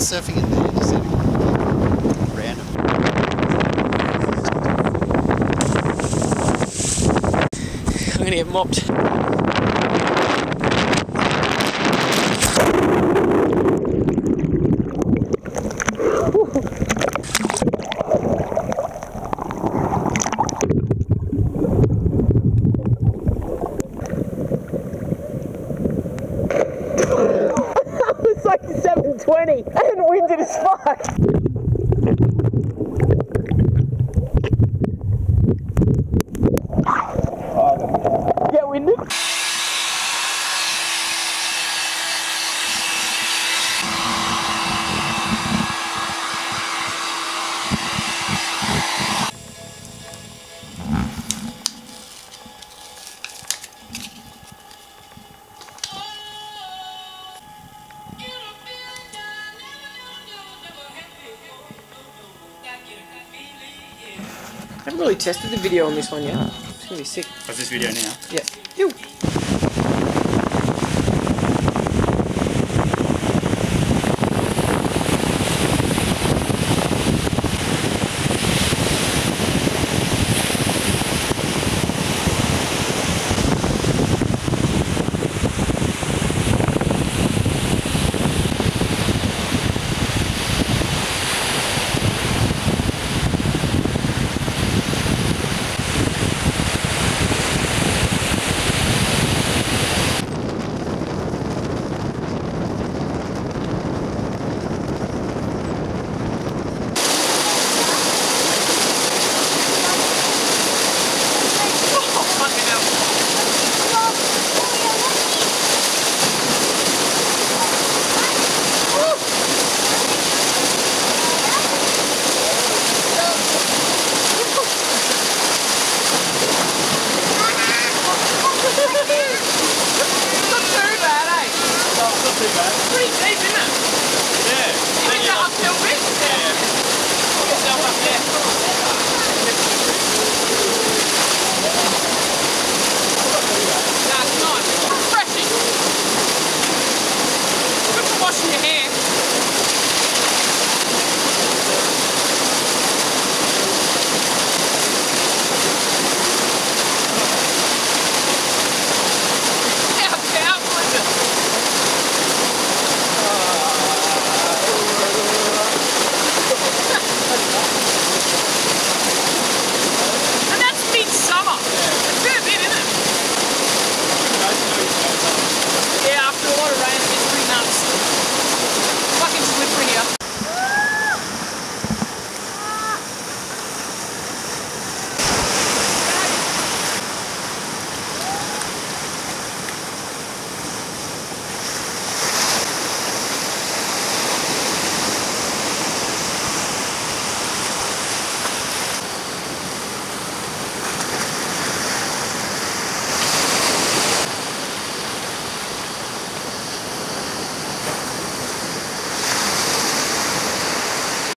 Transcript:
surfing in there, just random. I'm gonna get mopped. It's like 7:20 and winded as fuck. Get winded? I haven't really tested the video on this one yet. It's gonna be sick. What's this video now? Yeah. Ew.